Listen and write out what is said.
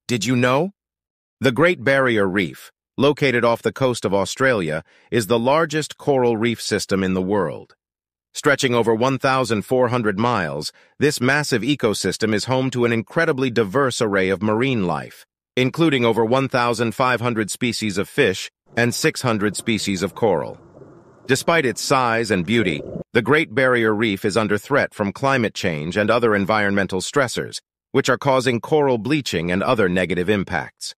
Did you know? The Great Barrier Reef, located off the coast of Australia, is the largest coral reef system in the world. Stretching over 1,400 miles, this massive ecosystem is home to an incredibly diverse array of marine life, including over 1,500 species of fish and 600 species of coral. Despite its size and beauty, the Great Barrier Reef is under threat from climate change and other environmental stressors, which are causing coral bleaching and other negative impacts.